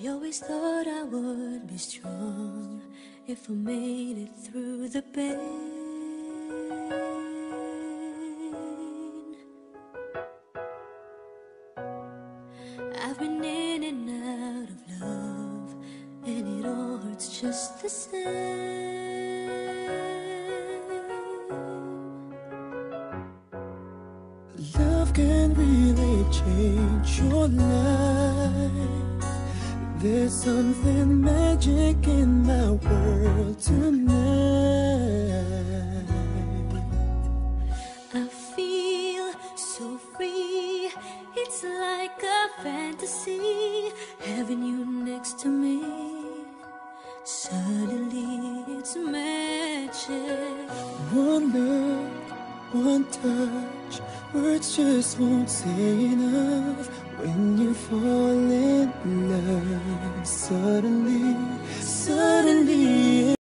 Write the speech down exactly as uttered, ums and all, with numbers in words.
I always thought I would be strong if I made it through the pain. I've been in and out of love, and it all hurts just the same. Love can really change your life. There's something magic in my world tonight. I feel so free, it's like a fantasy, having you next to me. Suddenly it's magic. One look, one touch, words just won't say enough.